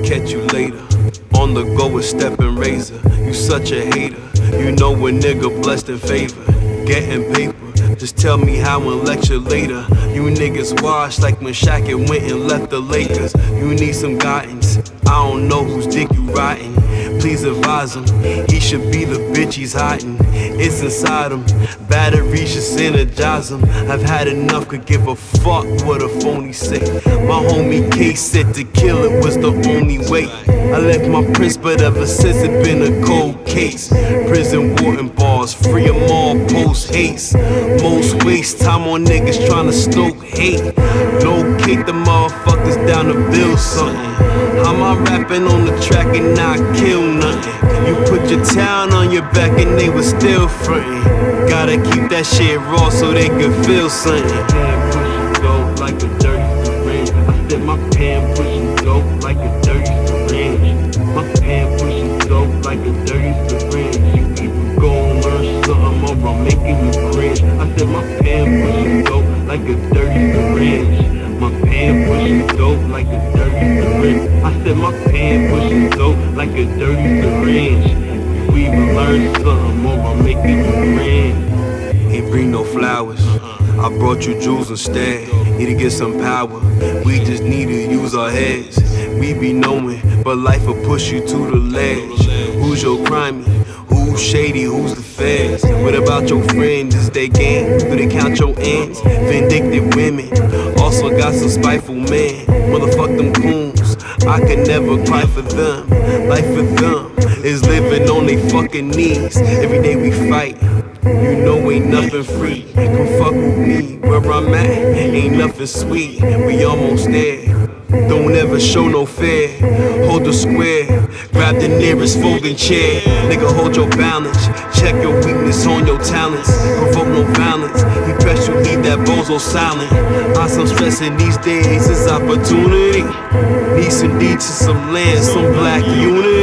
catch you later. On the go with step and razor. You such a hater. You know a nigga blessed in favor. Getting paper. Just tell me how and lecture later. You niggas washed like when Shaq went and left the Lakers. You need some guidance. I don't know whose dick you riding. Please advise him. He should be the bitch he's hiding. It's inside him. Batteries just energize him. I've had enough, could give a fuck what a phony say. My homie K said to kill it was the only way. I left my prince, but ever since it been a cold case. Prison warden bars, free them all post haste. Most waste time on niggas tryna stoke hate. Locate the motherfuckers down to build something. I'm rapping on the track and I kill nothing. You put your town on your back and they was still frontin'. Gotta keep that shit raw so they can feel something. Pan pushing dope like a dirty syringe. I said my pan pushing dope like a dirty syringe. My pan pushing dope like a dirty syringe. You either gon' learn something or I'm making you cringe. I said my pan pushing dope like a dirty syringe. My pan pushing dope like a dirty syringe. I said my pan pushing dope like a dirty syringe. You either learn something or I'm making you cringe. Ain't bring no flowers. I brought you jewels instead. Need to get some power. We just need to use our heads. We be knowing, but life will push you to the ledge. Who's your crimey? Who's shady? Who's the feds? What about your friends? Is they gang? Do they count your ends? Vindictive women. Also got some spiteful men. Motherfuck them coons. I could never cry for them. Life for them is living on their fucking knees. Every day we fight. You know ain't nothing free. Come fuck with me. Where I'm at ain't nothing sweet. We almost there. Don't ever show no fear. Hold the square. Grab the nearest folding chair. Nigga, hold your balance. Check your weakness on your talents. Provoke no violence. He press you, leave that bozo silent. I'm stressing these days is opportunity. Need some deeds to some land, some black unity.